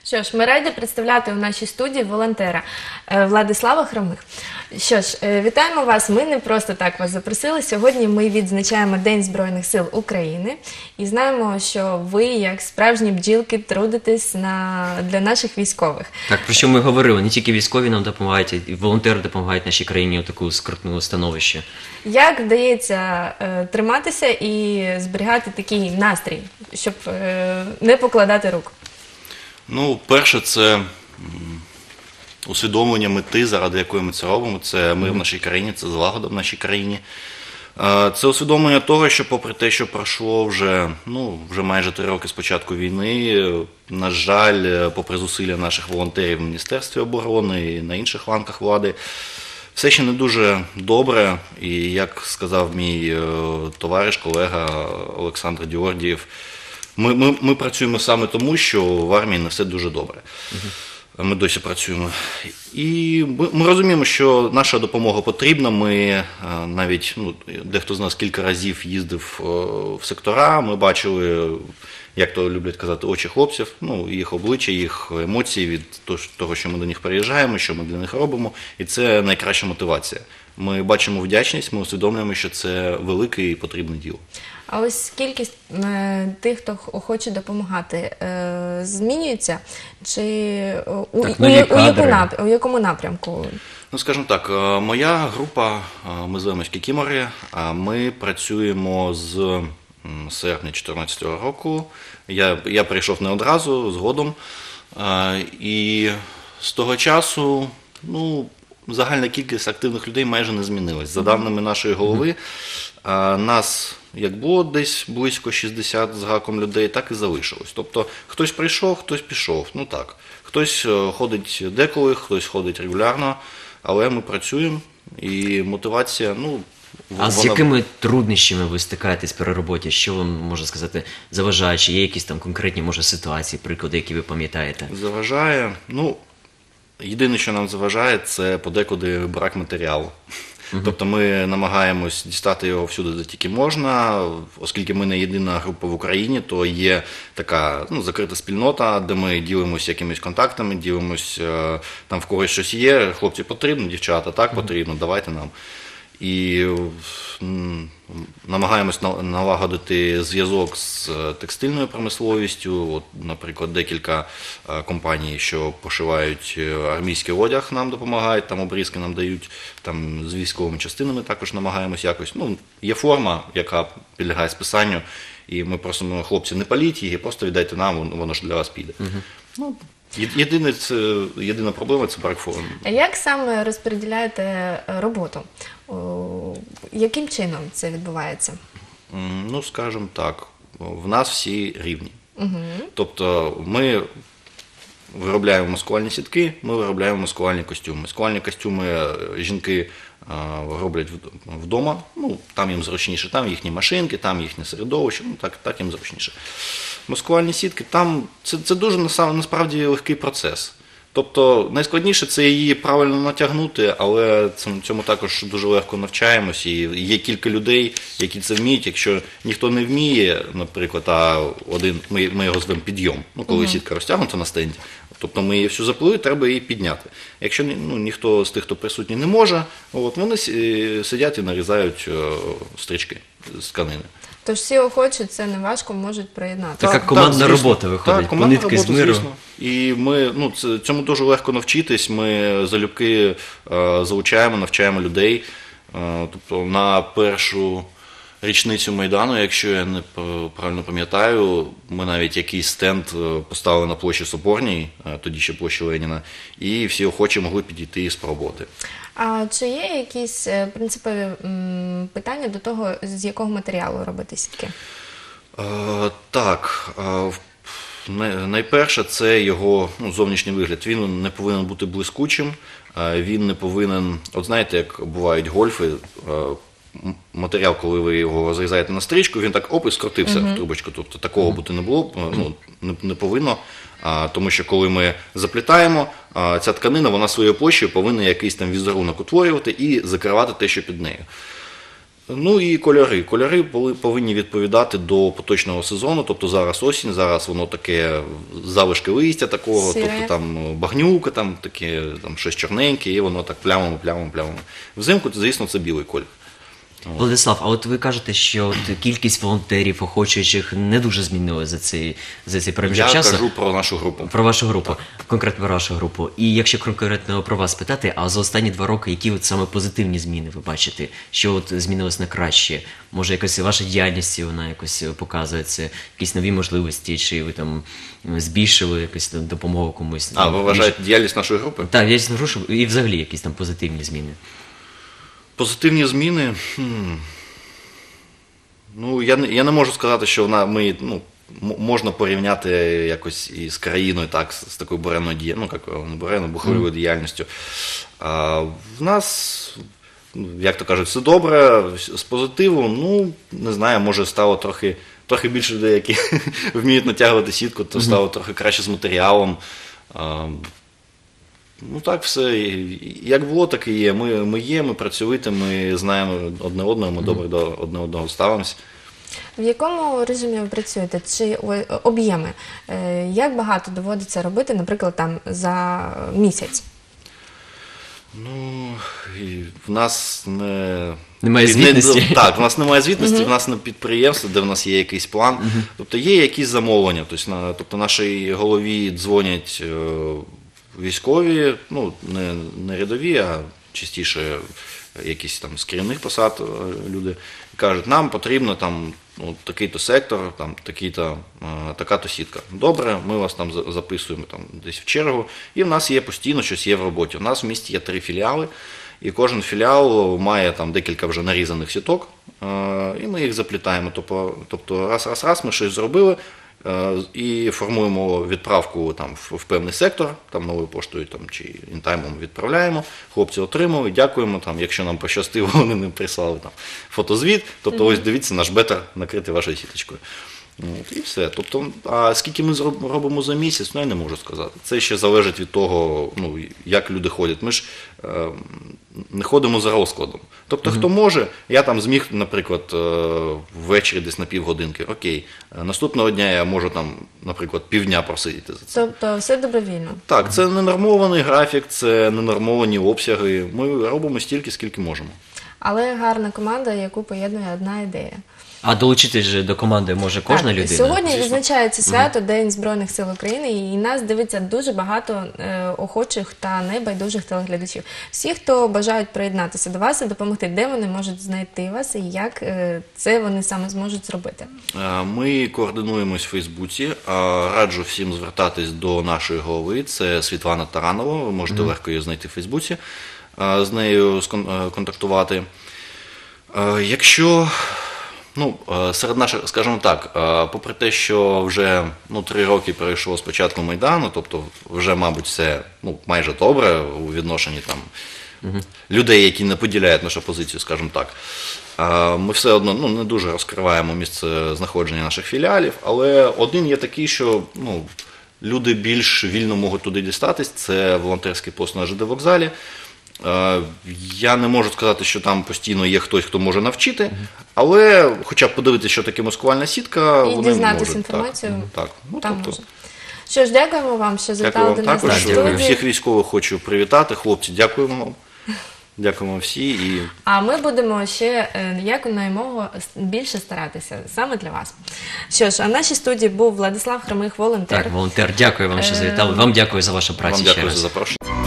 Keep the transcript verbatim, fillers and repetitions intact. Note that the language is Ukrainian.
Що ж, ми раді представляти у нашій студії волонтера е, Владислава Хромих. Що ж, е, вітаємо вас. Ми не просто так вас запросили. Сьогодні ми відзначаємо День Збройних сил України і знаємо, що ви, як справжні бджілки, трудитесь на... для наших військових. Так, про що ми говорили, не тільки військові нам допомагають, і волонтери допомагають нашій країні у таку скрутну становище. Як вдається е, триматися і зберігати такий настрій, щоб е, не покладати рук? Ну, перше, це м, усвідомлення мети, заради якої ми це робимо. Це мир в нашій країні, це злагода в нашій країні. Е, Це усвідомлення того, що попри те, що пройшло вже, ну, вже майже три роки з початку війни, е, на жаль, е, попри зусилля наших волонтерів в Міністерстві оборони і на інших ланках влади, все ще не дуже добре. І, як сказав мій е, товариш, колега Олександр Діордієв, Ми, ми, ми працюємо саме тому, що в армії не все дуже добре. Uh-huh. Ми досі працюємо. І ми, ми розуміємо, що наша допомога потрібна. Ми навіть, ну, дехто з нас кілька разів їздив в сектора, ми бачили, як то люблять казати, очі хлопців, ну, їх обличчя, їх емоції від того, що ми до них приїжджаємо, що ми для них робимо. І це найкраща мотивація. Ми бачимо вдячність, ми усвідомлюємо, що це велике і потрібне діло. А ось кількість е, тих, хто хоче допомагати, е, змінюється? Чи у, Так, у, у, нові у, яку кадри. нап, у якому напрямку? Ну, скажімо так, моя група, ми звемось Кікімори, ми працюємо з м, серпня дві тисячі чотирнадцятого року. Я, я прийшов не одразу, згодом. Е, І з того часу, ну, загальна кількість активних людей майже не змінилась. За даними нашої голови, е, нас, як було десь близько шістдесят з гаком людей, так і залишилось. Тобто, хтось прийшов, хтось пішов, ну так. Хтось е, ходить деколи, хтось ходить регулярно, але ми працюємо, і мотивація, ну, А з вона- якими труднощами ви стикаєтесь при роботі? Що вам, можна сказати, заважає? Чи є якісь там конкретні, може, ситуації, приклади, які ви пам'ятаєте? Заважає, ну, єдине, що нам заважає, це подекуди брак матеріалу. Тобто ми намагаємось дістати його всюди, де тільки можна, оскільки ми не єдина група в Україні, то є така, ну, закрита спільнота, де ми ділимося якимись контактами, ділимося, там в когось щось є, хлопці потрібно, дівчата, так потрібно, давайте нам. І м, намагаємось на- налагодити зв'язок з е, текстильною промисловістю. От, наприклад, декілька е, компаній, що пошивають е, армійський одяг, нам допомагають, там обрізки нам дають, там з військовими частинами також намагаємось якось. Ну, є форма, яка підлягає списанню, і ми просимо хлопців, не паліть її, просто віддайте нам, воно- воно ж для вас піде. Ну, є- єдине, це, єдина проблема – це брак форми. А як саме розподіляєте е, роботу? О, яким чином це відбувається? М, Ну, скажімо так, в нас всі рівні. Тобто ми виробляємо маскувальні сітки, ми виробляємо маскувальні костюми. Маскувальні костюми е, жінки е, роблять в- вдома, ну, там їм зручніше, там їхні машинки, там їхнє середовище, ну, так, так їм зручніше. Маскувальні сітки, там це, це дуже наса- насправді легкий процес. Тобто найскладніше це її правильно натягнути, але цьому, цьому також дуже легко навчаємось. І є кілька людей, які це вміють. Якщо ніхто не вміє, наприклад, а один, ми, ми його звемо підйом, ну, коли uh-huh. сітка розтягнута на стенді, тобто ми її всю заплили, треба її підняти. Якщо ну, ніхто з тих, хто присутній, не може, от, вони с- сидять і нарізають е, стрічки з тканини. Тож всі охочі, це не важко, можуть приєднати. Така командна звісно. робота виходить, Так, командна по нитки з робота, миру. звісно. І ми, ну, це, цьому дуже легко навчитись, ми залюбки е, залучаємо, навчаємо людей. Е, тобто на першу річницю Майдану, якщо я не п- правильно пам'ятаю, ми навіть якийсь стенд е, поставили на площі Соборній, е, тоді ще площі Леніна, і всі охочі могли підійти і спробувати. А чи є якісь е, принципові м, питання до того, з якого матеріалу робити сітки? Е, Так, е, в- най- найперше це його, ну, зовнішній вигляд. Він не повинен бути блискучим, е, він не повинен, от знаєте, як бувають гольфи, е, м- матеріал, коли ви його розрізаєте на стрічку, він так оп і скрутився в трубочку. Тобто такого бути не було, е, ну, не, не повинно. А, тому що коли ми заплітаємо, а, ця тканина, вона своєю площею повинна якийсь там візерунок утворювати і закривати те, що під нею. Ну і кольори. Кольори поли- повинні відповідати до поточного сезону. Тобто зараз осінь, зараз воно таке залишки листя такого, Сіре. тобто там багнюка, там таке, там щось чорненьке, і воно так плямами, плямами, плямами. Взимку, звісно, це білий колір. Владислав, а от ви кажете, що от кількість волонтерів, охочуючих не дуже змінилася за цей, за цей проміжок Я часу. кажу про нашу групу. Про вашу групу, конкретно про вашу групу. І якщо конкретно про вас питати, а за останні два роки, які от саме позитивні зміни ви бачите? Що от змінилось на краще? Може, якось ваша діяльність вона якось показується, якісь нові можливості, чи ви там збільшили якусь там допомогу комусь? А, ви вважаєте діяльність нашої групи? Так, я грошу і взагалі якісь там позитивні зміни. Позитивні зміни. Хм. Ну, я не, я не можу сказати, що вона ми, ну, м- можна порівняти якось із країною, так, з, з такою буреною діяльністю, ну, як не буреною, бухгалтерською діяльністю. А, в нас, ну, як то кажуть, все добре, з позитивом, ну, не знаю, може стало трохи, трохи більше людей, які вміють натягувати сітку, то стало трохи краще з матеріалом. А, Ну так, все. І- Як було, так і є. Ми, ми є, ми працьовиті, ми знаємо одне одного, ми добре до одне одного ставимося. В якому режимі ви працюєте? Чи о- об'єми? Е, Як багато доводиться робити, наприклад, там за місяць? Ну, і в нас не... Немає не- звітності? Так, в нас немає звітності, в нас не підприємство, де в нас є якийсь план. Тобто є якісь замовлення. Тобто, на, тобто нашій голові дзвонять е, військові, ну, не, не рядові, а частіше якісь там з керівних посад е, люди, і кажуть, нам потрібно там ну, такий-то сектор, там такий-то, е, така-то сітка. Добре, ми вас там за- записуємо там, десь в чергу, і в нас є постійно щось є в роботі. У нас в місті є три філіали, і кожен філіал має там декілька вже нарізаних сіток, е, і ми їх заплітаємо. Тобто, тобто раз, раз, раз ми щось зробили, е, і формуємо відправку там, в, в певний сектор, там новою поштою там, чи інтаймом відправляємо, хлопці отримали, дякуємо, там, якщо нам пощастило, вони не прислали там, фотозвіт, тобто ось дивіться, наш бетер накритий вашою сіточкою. От, і все. Тобто, а скільки ми зроб- робимо за місяць, ну я не можу сказати. Це ще залежить від того, ну, як люди ходять. Ми ж е, не ходимо за розкладом. Тобто, хто може, я там зміг, наприклад, е, ввечері десь на півгодинки, окей, е, наступного дня я можу там, наприклад, півдня просидіти за це. Тобто все добровільно. Так, це ненормований графік, це ненормовані обсяги. Ми робимо стільки, скільки можемо. Але гарна команда, яку поєднує одна ідея. А долучитись же до команди може кожна Так, людина? Сьогодні звісно. відзначається свято День Збройних сил України, і нас дивиться дуже багато е, охочих та небайдужих телеглядачів. Всі, хто бажають приєднатися до вас і допомогти, де вони можуть знайти вас і як е, це вони саме зможуть зробити. Е, Ми координуємось в Фейсбуці. Е, Раджу всім звертатись до нашої голови. Це Світлана Таранова. Ви можете легко її знайти в Фейсбуці, е, з нею скон- е, контактувати. Е, Якщо ну, е, серед наших, скажімо так, е, попри те, що вже ну, три роки пройшло з початку Майдану, тобто вже, мабуть, все ну, майже добре у відношенні там людей, які не поділяють нашу позицію, скажімо так. Е, Ми все одно ну, не дуже розкриваємо місце знаходження наших філіалів, але один є такий, що ну, люди більш вільно можуть туди дістатись, це волонтерський пост на ЖД вокзалі. Е, Я не можу сказати, що там постійно є хтось, хто може навчити, але хоча б подивитися, що таке маскувальна сітка, І вони дізнатись можуть. інформацію Так, так. Ну, там тобто, можна. Що ж, дякуємо вам, що дякую завітали вам до нас також. на дякую. студію. Всіх військових хочу привітати. Хлопці, дякуємо вам. Дякуємо всі. І А ми будемо ще е, якомога більше старатися саме для вас. Що ж, а в нашій студії був Владислав Хромих, волонтер. Так, волонтер, дякую вам, що завітали. Вам дякую за вашу працю вам ще дякую раз. за запрошення.